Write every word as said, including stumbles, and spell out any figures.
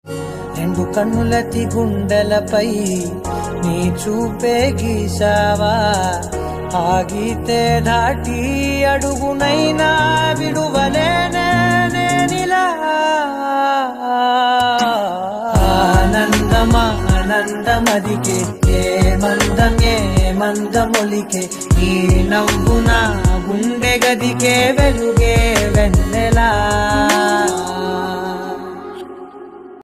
రెండు కన్నులతి గుండెలపై నీ చూపే గీసావా, ఆగితే దాటి అడుగునైనా విడువలేనే నేనిలా. ఆనందమా ఆనందమదికే ఏ మందం ఏ మందమొలికే, ఈ నవ్వున గుండె గదికే వెలుగే వెన్నెలా.